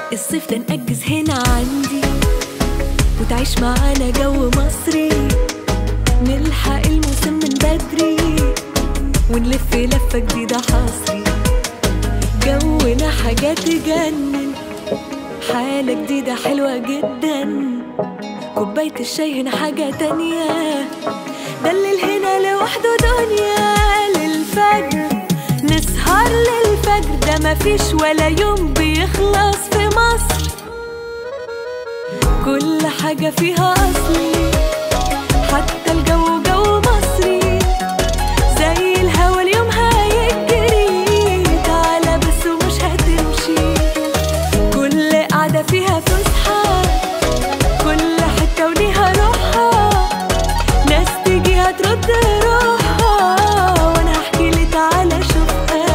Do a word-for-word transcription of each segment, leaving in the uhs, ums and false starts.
الصيف ده نأجز هنا عندي وتعيش معانا جو مصري، نلحق الموسم من بدري ونلف لفة جديدة حصري. جونا حاجة تجنن، حالة جديدة حلوة جدا، كوباية الشاي هنا حاجة تانية، ده الليل هنا لوحده دنيا. للفجر نسهر للفجر، ده مفيش ولا يوم بيخلص في مصر، كل حاجة فيها أصلي، حتى الجو جو مصري، زي الهوا اليوم هيجري، تعالى بس ومش هتمشي، كل قعدة فيها فسحة، كل حتة وليها روحها، ناس تيجي هترد روحها، وانا هحكي لي تعالى شوفها.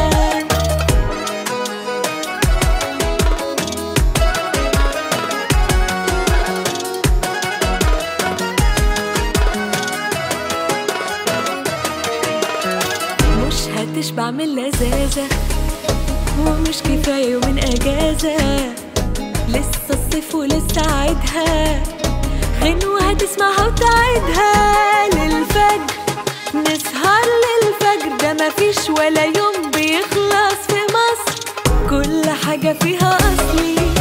مش هتشبع من لذاذة ومش كفاية يومين اجازة، لسه الصيف ولسه عيدها، غنوة هتسمعها وتعيدها. للفجر نسهر للفجر، ده مفيش ولا يوم بيخلص في مصر، كل حاجة فيها أصلي،